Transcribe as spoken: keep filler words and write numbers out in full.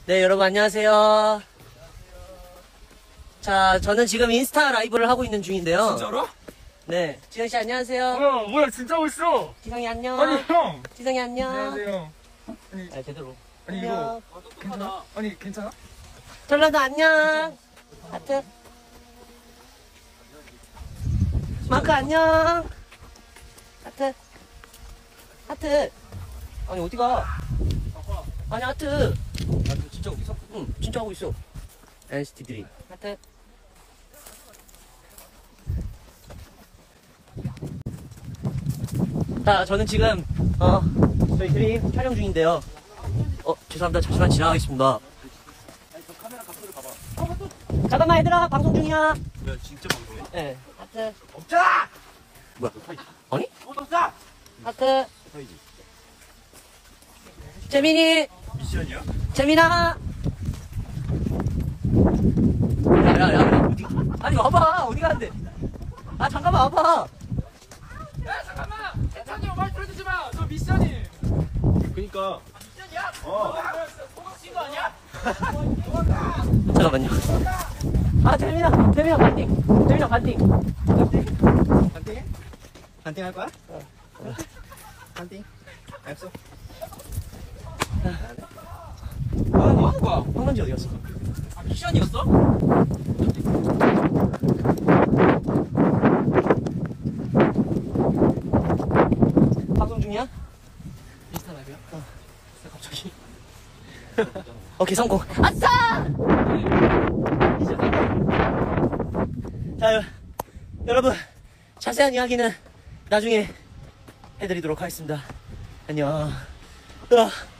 네, 여러분 안녕하세요. 자, 저는 지금 인스타 라이브를 하고 있는 중인데요. 진짜로? 네, 지성씨 안녕하세요. 뭐야, 뭐야, 진짜 멋있어. 지성이 안녕. 아니, 형. 지성이 안녕. 안녕하세요. 아니, 아, 제대로. 아니, 안녕. 이거. 괜찮아? 아니, 괜찮아? 전라도 안녕. 하트. 마크 안녕. 하트. 하트. 아니, 어디가? 아니, 하트. 나 진짜 어디서? 응, 진짜 하고 있어. 엔시티 드림. 하트. 자, 저는 지금, 어, 저희 드림 촬영 중인데요. 어, 죄송합니다. 잠시만 지나가겠습니다. 잠깐만, 얘들아. 방송 중이야. 뭐야, 진짜 방송해? 네. 하트. 없자! 뭐야? 아니? 없자! 하트. 재민이. 미션이야? 재민아. 야, 야, 야. 어디? 아니, 와봐. 어디 가는데? 아, 잠깐만, 와봐. 야, 잠깐만! 괜찮니? 말 들어주지 마! 저 미션이! 그니까. 미션이야? 어. 도망친 거 아니야? 잠깐만요. 아, 재민아. 재민아, 반띵. 재민아, 반띵. 반띵? 반띵? 반띵 할 거야? 어. 반띵? 알았어. 아, 뭐 하는 거야? 황만지 어디 갔어? 아, 미션이었어? 방송 중이야? 인스타 라이브야? 어. 갑자기. 오케이, 성공. 아싸! 이제 성공. 자, 여, 여러분. 자세한 이야기는 나중에 해드리도록 하겠습니다. 안녕. 으아.